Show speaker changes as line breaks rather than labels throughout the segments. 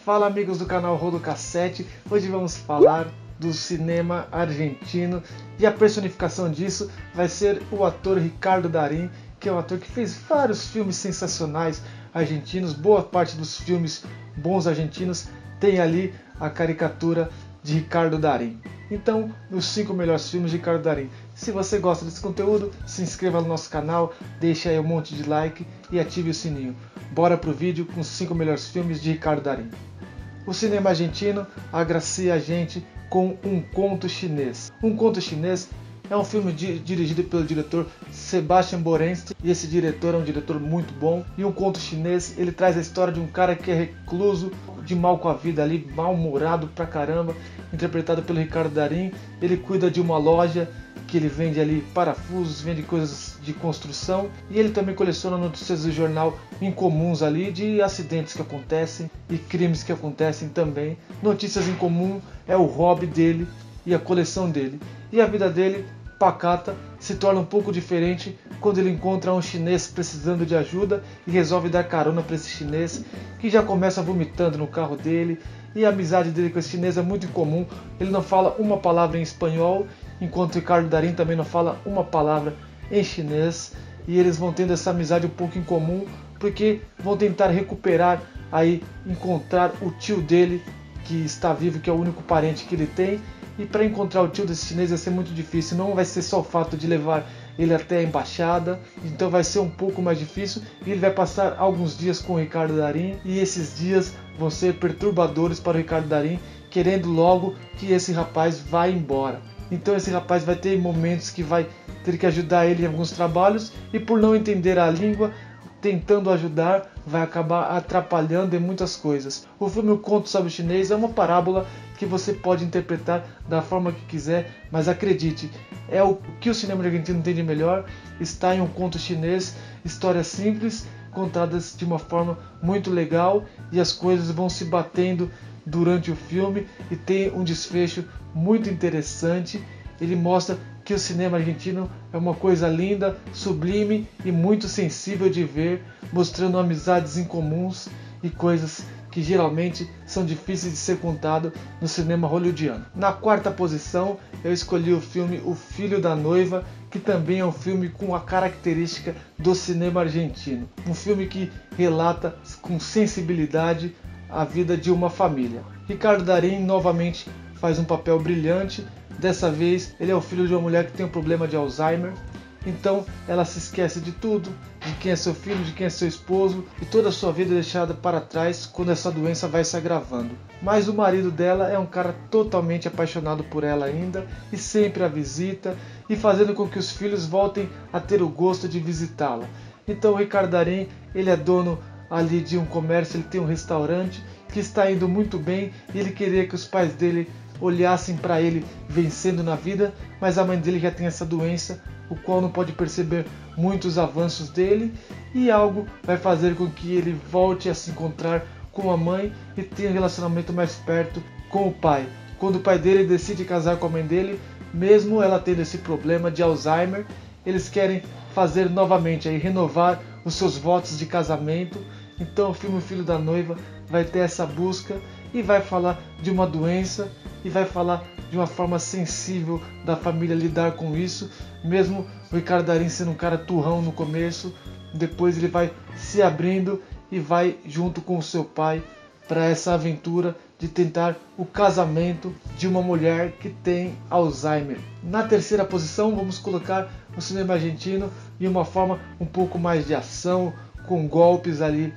Fala amigos do canal Rolo Cassete, hoje vamos falar do cinema argentino e a personificação disso vai ser o ator Ricardo Darín, que é um ator que fez vários filmes sensacionais argentinos. Boa parte dos filmes bons argentinos tem ali a caricatura de Ricardo Darín. Então, os 5 melhores filmes de Ricardo Darín. Se você gosta desse conteúdo, se inscreva no nosso canal, deixe aí um monte de like e ative o sininho. Bora pro vídeo com os 5 melhores filmes de Ricardo Darín. O cinema argentino agracia a gente com Um Conto Chinês. Um Conto Chinês é um filme dirigido pelo diretor Sebastian Borenstein, e esse diretor é um diretor muito bom. E Um Conto Chinês, ele traz a história de um cara que é recluso, de mal com a vida ali, mal-humorado pra caramba, interpretado pelo Ricardo Darín. Ele cuida de uma loja que ele vende ali parafusos, vende coisas de construção, e ele também coleciona notícias do jornal incomuns ali, de acidentes que acontecem e crimes que acontecem também. Notícias em comum é o hobby dele e a coleção dele. E a vida dele, pacata, se torna um pouco diferente quando ele encontra um chinês precisando de ajuda e resolve dar carona para esse chinês, que já começa vomitando no carro dele. E a amizade dele com esse chinês é muito incomum. Ele não fala uma palavra em espanhol, enquanto Ricardo Darín também não fala uma palavra em chinês. E eles vão tendo essa amizade um pouco incomum, porque vão tentar recuperar aí, encontrar o tio dele que está vivo, que é o único parente que ele tem. E para encontrar o tio desse chinês vai ser muito difícil. Não vai ser só o fato de levar ele até a embaixada, então vai ser um pouco mais difícil. E ele vai passar alguns dias com o Ricardo Darín, e esses dias vão ser perturbadores para o Ricardo Darín, querendo logo que esse rapaz vá embora. Então esse rapaz vai ter momentos que vai ter que ajudar ele em alguns trabalhos, e por não entender a língua, tentando ajudar, vai acabar atrapalhando em muitas coisas. O filme O Conto sobre o Chinês é uma parábola que você pode interpretar da forma que quiser, mas acredite, é o que o cinema argentino tem de melhor, está em Um Conto Chinês. Histórias simples, contadas de uma forma muito legal, e as coisas vão se batendo durante o filme e tem um desfecho muito interessante. Ele mostra que o cinema argentino é uma coisa linda, sublime e muito sensível de ver, mostrando amizades incomuns e coisas que geralmente são difíceis de ser contado no cinema hollywoodiano. Na quarta posição, eu escolhi o filme O Filho da Noiva, que também é um filme com a característica do cinema argentino. Um filme que relata com sensibilidade a vida de uma família. Ricardo Darín novamente faz um papel brilhante. Dessa vez ele é o filho de uma mulher que tem um problema de Alzheimer. Então ela se esquece de tudo, de quem é seu filho, de quem é seu esposo, e toda a sua vida é deixada para trás quando essa doença vai se agravando. Mas o marido dela é um cara totalmente apaixonado por ela ainda, e sempre a visita, e fazendo com que os filhos voltem a ter o gosto de visitá-la. Então o Ricardo Darín, ele é dono ali de um comércio, ele tem um restaurante que está indo muito bem, e ele queria que os pais dele olhassem para ele vencendo na vida, mas a mãe dele já tem essa doença, o qual não pode perceber muitos avanços dele, e algo vai fazer com que ele volte a se encontrar com a mãe e tenha um relacionamento mais perto com o pai. Quando o pai dele decide casar com a mãe dele, mesmo ela tendo esse problema de Alzheimer, eles querem fazer novamente, aí, renovar os seus votos de casamento. Então o filme O Filho da Noiva vai ter essa busca e vai falar de uma doença, e vai falar de uma forma sensível da família lidar com isso. Mesmo o Ricardo Darín sendo um cara turrão no começo, depois ele vai se abrindo e vai junto com o seu pai para essa aventura de tentar o casamento de uma mulher que tem Alzheimer. Na terceira posição vamos colocar o cinema argentino de uma forma um pouco mais de ação, com golpes ali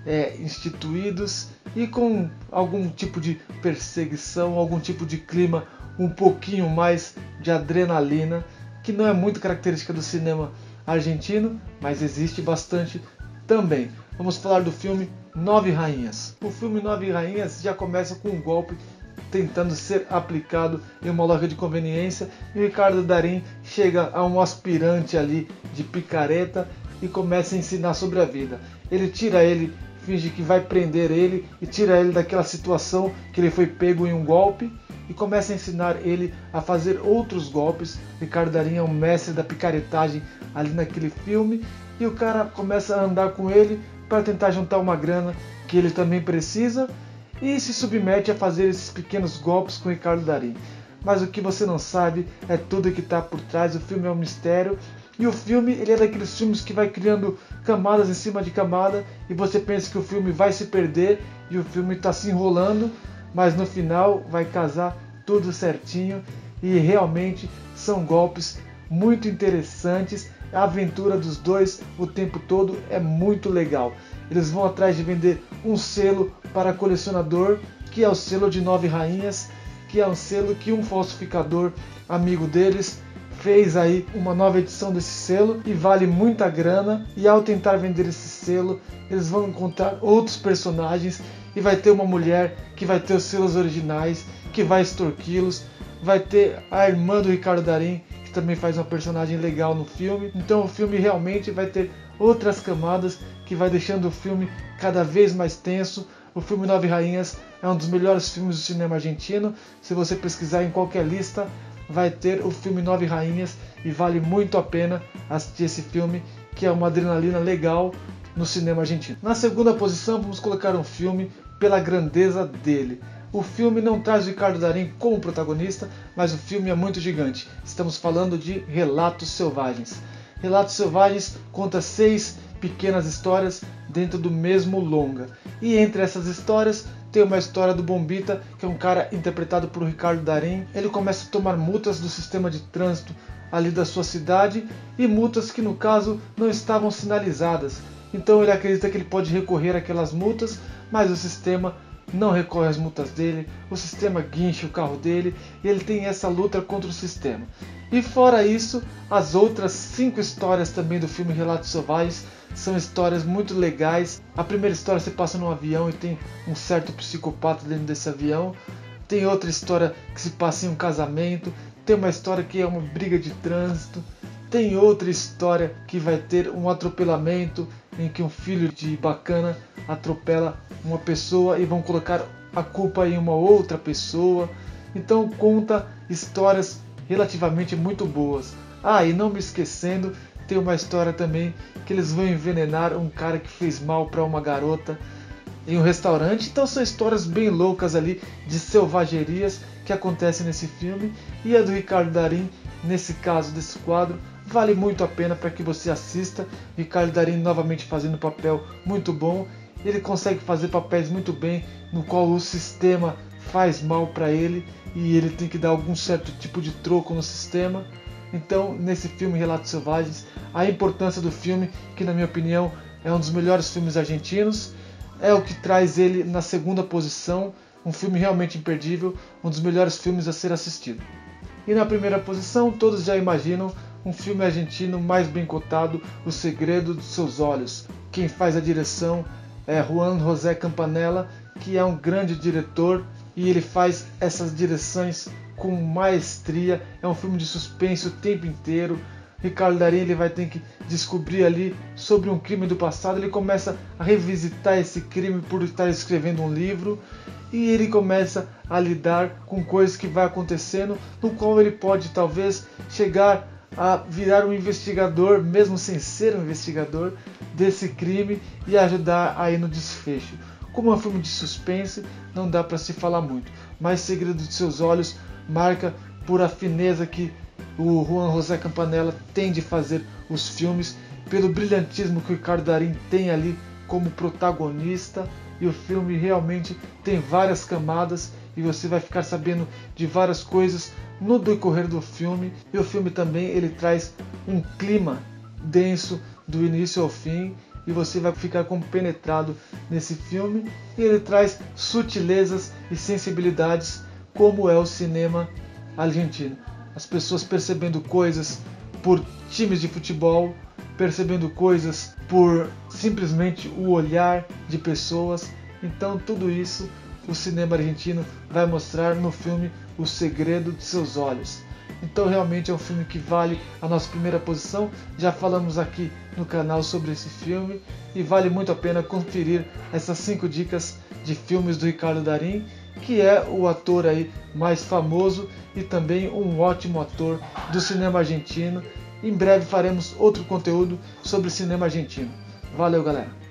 instituídos, e com algum tipo de perseguição, algum tipo de clima um pouquinho mais de adrenalina, que não é muito característica do cinema argentino, mas existe bastante também. Vamos falar do filme Nove Rainhas. O filme Nove Rainhas já começa com um golpe tentando ser aplicado em uma loja de conveniência, e o Ricardo Darín chega a um aspirante ali de picareta e começa a ensinar sobre a vida. Ele tira ele, finge que vai prender ele e tira ele daquela situação que ele foi pego em um golpe, e começa a ensinar ele a fazer outros golpes. Ricardo Darín é um mestre da picaretagem ali naquele filme, e o cara começa a andar com ele para tentar juntar uma grana que ele também precisa, e se submete a fazer esses pequenos golpes com Ricardo Darín. Mas o que você não sabe é tudo que está por trás. O filme é um mistério. E o filme, ele é daqueles filmes que vai criando camadas em cima de camada, e você pensa que o filme vai se perder e o filme está se enrolando, mas no final vai casar tudo certinho e realmente são golpes muito interessantes. A aventura dos dois o tempo todo é muito legal. Eles vão atrás de vender um selo para colecionador, que é o selo de 9 rainhas, que é um selo que um falsificador amigo deles fez aí uma nova edição desse selo e vale muita grana. E ao tentar vender esse selo, eles vão encontrar outros personagens e vai ter uma mulher que vai ter os selos originais, que vai extorquí-los. Vai ter a irmã do Ricardo Darín, que também faz uma personagem legal no filme. Então o filme realmente vai ter outras camadas que vai deixando o filme cada vez mais tenso. O filme 9 Rainhas é um dos melhores filmes do cinema argentino. Se você pesquisar em qualquer lista, vai ter o filme 9 Rainhas e vale muito a pena assistir esse filme, que é uma adrenalina legal no cinema argentino. Na segunda posição, vamos colocar um filme pela grandeza dele. O filme não traz o Ricardo Darín como protagonista, mas o filme é muito gigante. Estamos falando de Relatos Selvagens. Relatos Selvagens conta 6 pequenas histórias dentro do mesmo longa. E entre essas histórias tem uma história do Bombita, que é um cara interpretado por Ricardo Darín. Ele começa a tomar multas do sistema de trânsito ali da sua cidade, e multas que no caso não estavam sinalizadas. Então ele acredita que ele pode recorrer àquelas multas, mas o sistema não recorre às multas dele, o sistema guincha o carro dele, e ele tem essa luta contra o sistema. E fora isso, as outras 5 histórias também do filme Relatos Selvagens são histórias muito legais. A primeira história se passa num avião e tem um certo psicopata dentro desse avião. Tem outra história que se passa em um casamento. Tem uma história que é uma briga de trânsito. Tem outra história que vai ter um atropelamento, em que um filho de bacana atropela uma pessoa e vão colocar a culpa em uma outra pessoa. Então conta histórias relativamente muito boas. E não me esquecendo, tem uma história também que eles vão envenenar um cara que fez mal para uma garota em um restaurante. Então são histórias bem loucas ali, de selvagerias que acontecem nesse filme. E a do Ricardo Darín, nesse caso desse quadro, vale muito a pena para que você assista. Ricardo Darín novamente fazendo um papel muito bom. Ele consegue fazer papéis muito bem, no qual o sistema faz mal para ele e ele tem que dar algum certo tipo de troco no sistema. Então, nesse filme Relatos Selvagens, a importância do filme, que na minha opinião é um dos melhores filmes argentinos, é o que traz ele na segunda posição. Um filme realmente imperdível, um dos melhores filmes a ser assistido. E na primeira posição, todos já imaginam um filme argentino mais bem cotado, O Segredo dos Seus Olhos. Quem faz a direção é Juan José Campanella, que é um grande diretor e ele faz essas direções com maestria. É um filme de suspense o tempo inteiro. Ricardo Darín, ele vai ter que descobrir ali sobre um crime do passado. Ele começa a revisitar esse crime por estar escrevendo um livro, e ele começa a lidar com coisas que vai acontecendo, no qual ele pode talvez chegar a virar um investigador, mesmo sem ser um investigador, desse crime e ajudar aí no desfecho. Como é um filme de suspense, não dá para se falar muito, mas Segredo de Seus Olhos marca por a fineza que o Juan José Campanella tem de fazer os filmes, pelo brilhantismo que o Ricardo Darín tem ali como protagonista. E o filme realmente tem várias camadas e você vai ficar sabendo de várias coisas no decorrer do filme. E o filme também ele traz um clima denso do início ao fim e você vai ficar compenetrado nesse filme. E ele traz sutilezas e sensibilidades, como é o cinema argentino. As pessoas percebendo coisas por times de futebol, percebendo coisas por simplesmente o olhar de pessoas. Então tudo isso o cinema argentino vai mostrar no filme O Segredo de Seus Olhos. Então realmente é um filme que vale a nossa primeira posição. Já falamos aqui no canal sobre esse filme e vale muito a pena conferir essas 5 dicas de filmes do Ricardo Darín, que é o ator aí mais famoso e também um ótimo ator do cinema argentino. Em breve faremos outro conteúdo sobre cinema argentino. Valeu, galera!